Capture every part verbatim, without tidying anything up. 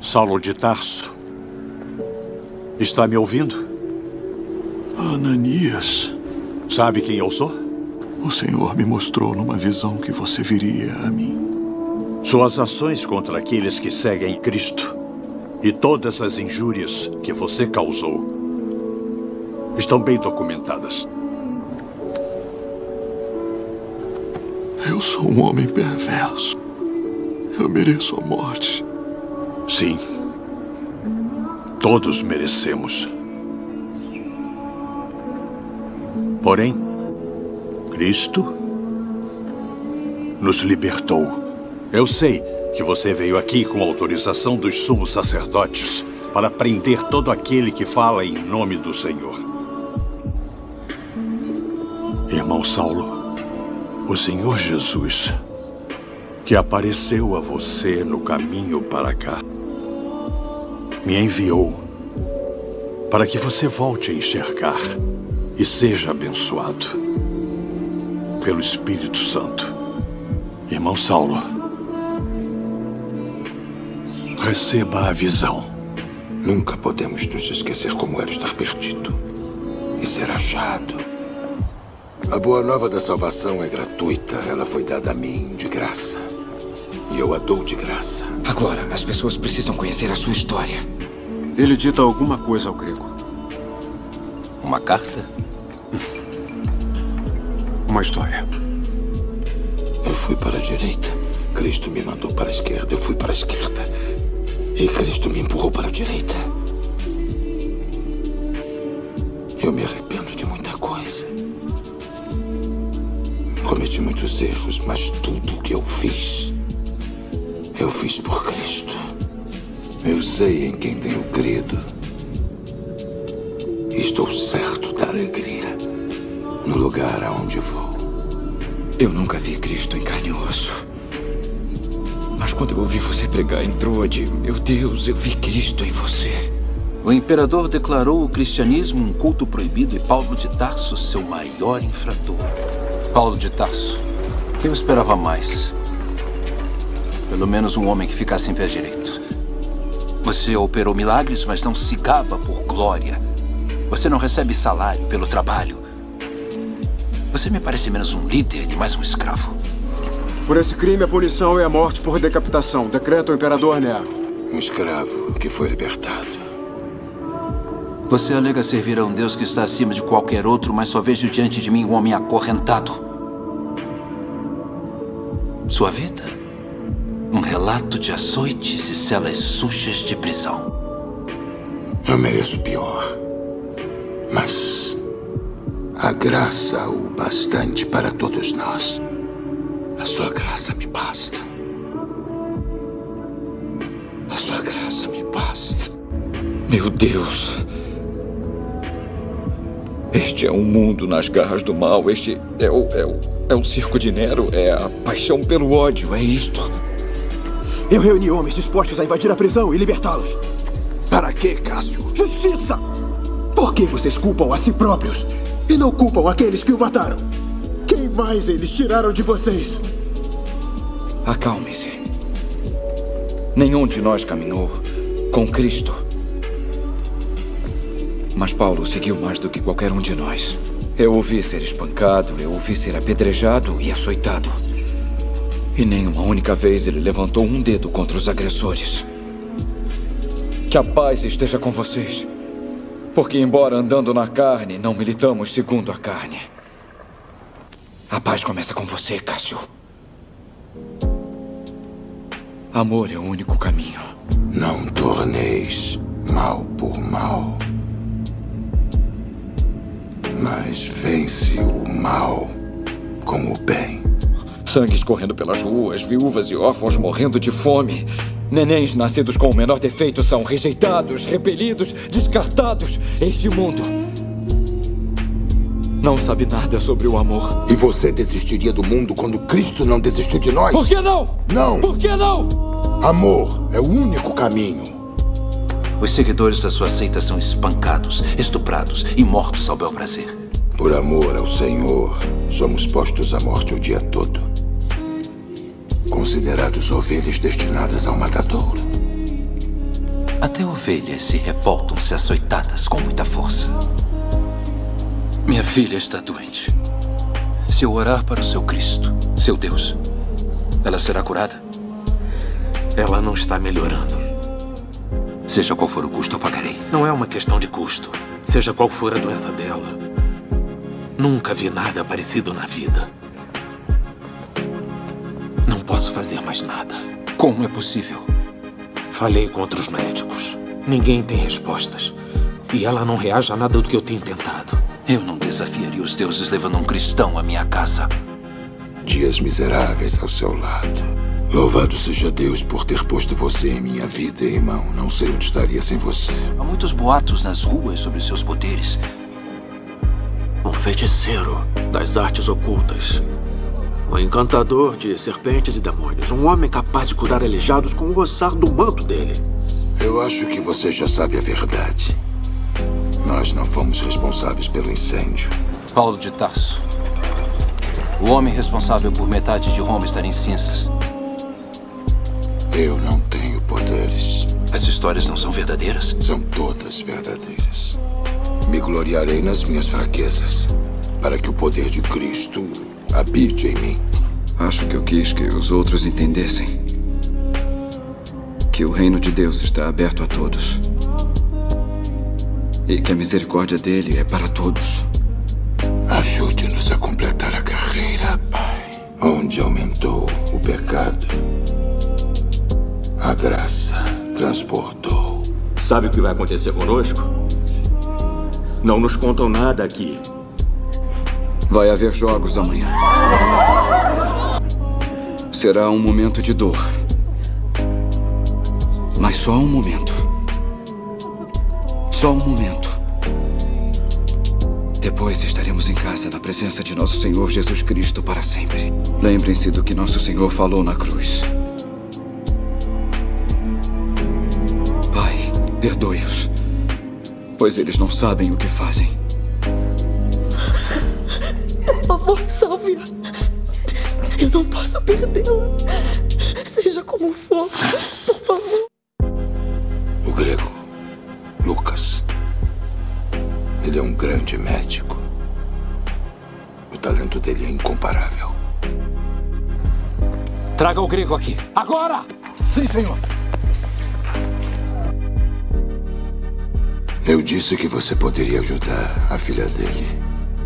Saulo de Tarso, está me ouvindo? Ananias. Sabe quem eu sou? O Senhor me mostrou numa visão que você viria a mim. Suas ações contra aqueles que seguem Cristo e todas as injúrias que você causou estão bem documentadas. Eu sou um homem perverso. Eu mereço a morte. Sim. Todos merecemos. Porém, Cristo nos libertou. Eu sei que você veio aqui com autorização dos sumos sacerdotes para prender todo aquele que fala em nome do Senhor. Irmão Saulo, o Senhor Jesus, que apareceu a você no caminho para cá, me enviou para que você volte a enxergar e seja abençoado pelo Espírito Santo. Irmão Saulo, receba a visão. Nunca podemos nos esquecer como era estar perdido e ser achado. A boa nova da salvação é gratuita. Ela foi dada a mim de graça. E eu a dou de graça. Agora, as pessoas precisam conhecer a sua história. Ele dita alguma coisa ao grego. Uma carta? Uma história. Eu fui para a direita. Cristo me mandou para a esquerda. Eu fui para a esquerda. E Cristo me empurrou para a direita. Eu me arrependo de muita coisa. Cometi muitos erros, mas tudo o que eu fiz, eu fiz por Cristo. Eu sei em quem tenho crido. Estou certo da alegria no lugar aonde vou. Eu nunca vi Cristo em carne e osso. Mas quando eu ouvi você pregar em Troade, meu Deus, eu vi Cristo em você. O imperador declarou o cristianismo um culto proibido e Paulo de Tarso seu maior infrator. Paulo de Tarso, eu esperava mais. Pelo menos um homem que ficasse em pé direito. Você operou milagres, mas não se gaba por glória. Você não recebe salário pelo trabalho. Você me parece menos um líder e mais um escravo. Por esse crime, a punição é a morte por decapitação. Decreta o imperador Nero. Um escravo que foi libertado. Você alega servir a um Deus que está acima de qualquer outro, mas só vejo diante de mim um homem acorrentado. Sua vida? Um relato de açoites e celas sujas de prisão. Eu mereço pior. Mas a graça o bastante para todos nós. A sua graça me basta. A sua graça me basta. Meu Deus. Este é um mundo nas garras do mal. Este é o, é o, é o circo de Nero. É a paixão pelo ódio. É isto. Eu reuni homens dispostos a invadir a prisão e libertá-los. Para quê, Cássio? Justiça! Por que vocês culpam a si próprios e não culpam aqueles que o mataram? Quem mais eles tiraram de vocês? Acalme-se. Nenhum de nós caminhou com Cristo. Mas Paulo seguiu mais do que qualquer um de nós. Eu o vi ser espancado, eu o vi ser apedrejado e açoitado. E nem uma única vez ele levantou um dedo contra os agressores. Que a paz esteja com vocês. Porque, embora andando na carne, não militamos segundo a carne. A paz começa com você, Cássio. Amor é o único caminho. Não torneis mal por mal, mas vence o mal com o bem. Sangue escorrendo pelas ruas, viúvas e órfãos morrendo de fome. Nenéns nascidos com o menor defeito são rejeitados, repelidos, descartados. Este mundo não sabe nada sobre o amor. E você desistiria do mundo quando Cristo não desistiu de nós? Por que não? Não! Por que não? Amor é o único caminho. Os seguidores da sua seita são espancados, estuprados e mortos ao bel prazer. Por amor ao Senhor, somos postos à morte o dia todo. Considerados ovelhas destinadas ao matadouro. Até ovelhas se revoltam se açoitadas com muita força. Minha filha está doente. Se eu orar para o seu Cristo, seu Deus, ela será curada? Ela não está melhorando. Seja qual for o custo, eu pagarei. Não é uma questão de custo. Seja qual for a doença dela. Nunca vi nada parecido na vida. Não posso fazer mais nada. Como é possível? Falei com outros médicos. Ninguém tem respostas. E ela não reage a nada do que eu tenho tentado. Eu não desafiaria os deuses levando um cristão à minha casa. Dias miseráveis ao seu lado. Louvado seja Deus por ter posto você em minha vida, irmão. Não sei onde estaria sem você. Há muitos boatos nas ruas sobre seus poderes. Um feiticeiro das artes ocultas. Um encantador de serpentes e demônios. Um homem capaz de curar aleijados com o roçar do manto dele. Eu acho que você já sabe a verdade. Nós não fomos responsáveis pelo incêndio. Paulo de Tarso. O homem responsável por metade de Roma estar em cinzas. Eu não tenho poderes. As histórias não são verdadeiras? São todas verdadeiras. Me gloriarei nas minhas fraquezas, para que o poder de Cristo habite em mim. Acho que eu quis que os outros entendessem que o reino de Deus está aberto a todos. E que a misericórdia dele é para todos. Ajude-nos a completar a carreira, Pai. Onde aumentou o pecado, a graça transbordou. Sabe o que vai acontecer conosco? Não nos contam nada aqui. Vai haver jogos amanhã. Será um momento de dor. Mas só um momento. Só um momento. Depois estaremos em casa na presença de nosso Senhor Jesus Cristo para sempre. Lembrem-se do que nosso Senhor falou na cruz. Pai, perdoe-os, pois eles não sabem o que fazem. Por favor, salve-a. Eu não posso perdê-la. Seja como for, por favor. O grego, Lucas. Ele é um grande médico. O talento dele é incomparável. Traga o grego aqui. Agora! Sim, senhor. Eu disse que você poderia ajudar a filha dele.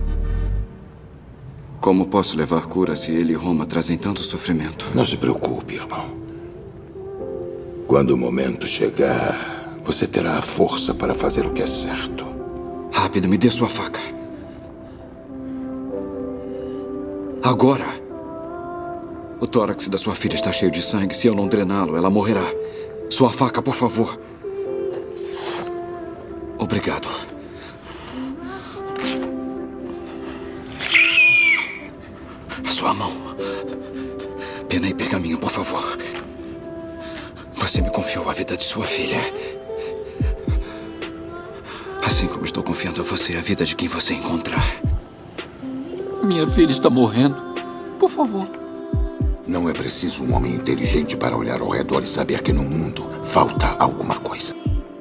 Como posso levar cura se ele e Roma trazem tanto sofrimento? Não se preocupe, irmão. Quando o momento chegar, você terá a força para fazer o que é certo. Rápido, me dê sua faca. Agora! O tórax da sua filha está cheio de sangue. Se eu não drená-lo, ela morrerá. Sua faca, por favor. Obrigado. A sua mão. Pena e pergaminho, por favor. Você me confiou a vida de sua filha. Assim como estou confiando a você a vida de quem você encontrar. Minha filha está morrendo. Por favor. Não é preciso um homem inteligente para olhar ao redor e saber que no mundo falta alguma coisa.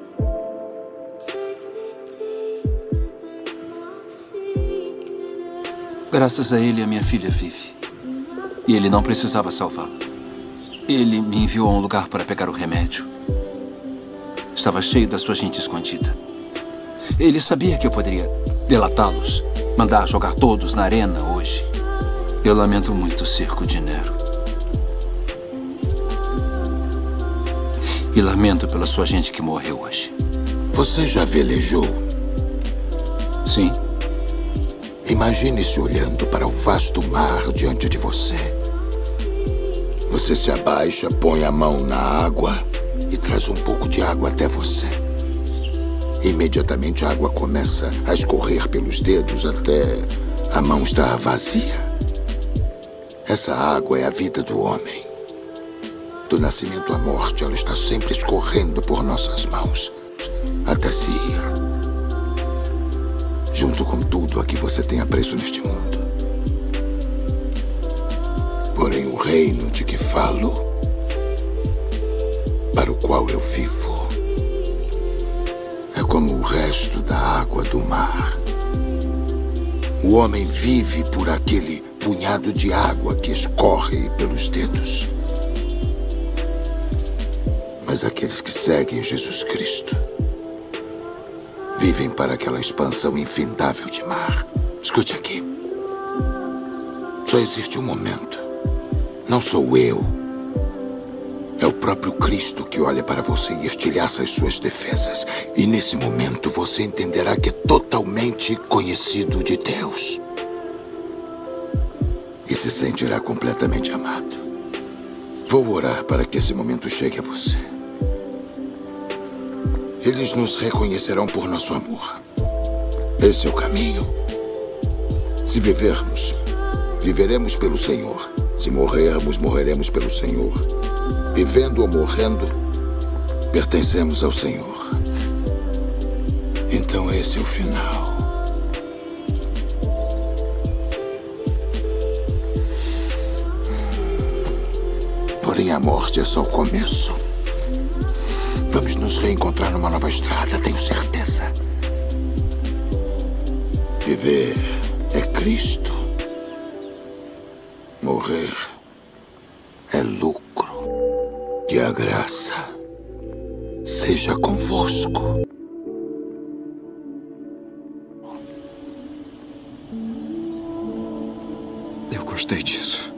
Graças a ele, a minha filha vive. E ele não precisava salvá-la. Ele me enviou a um lugar para pegar o remédio. Estava cheio da sua gente escondida. Ele sabia que eu poderia delatá-los, mandar jogar todos na arena hoje. Eu lamento muito o circo de Nero. E lamento pela sua gente que morreu hoje. Você já velejou? Sim. Imagine-se olhando para o vasto mar diante de você. Você se abaixa, põe a mão na água e traz um pouco de água até você. Imediatamente a água começa a escorrer pelos dedos até a mão estar vazia. Essa água é a vida do homem. Do nascimento à morte, ela está sempre escorrendo por nossas mãos até se ir. Junto com tudo a que você tem apreço neste mundo. Porém, o reino de que falo, para o qual eu vivo, resto da água do mar. O homem vive por aquele punhado de água que escorre pelos dedos. Mas aqueles que seguem Jesus Cristo vivem para aquela expansão infindável de mar. Escute aqui. Só existe um momento. Não sou eu. É o próprio Cristo que olha para você e estilhaça as suas defesas. E nesse momento você entenderá que é totalmente conhecido de Deus. E se sentirá completamente amado. Vou orar para que esse momento chegue a você. Eles nos reconhecerão por nosso amor. Esse é o caminho. Se vivermos, viveremos pelo Senhor. Se morrermos, morreremos pelo Senhor. Vivendo ou morrendo, pertencemos ao Senhor. Então esse é o final. Porém, a morte é só o começo. Vamos nos reencontrar numa nova estrada, tenho certeza. Viver é Cristo. Morrer é lucro. Que a graça seja convosco. Eu gostei disso.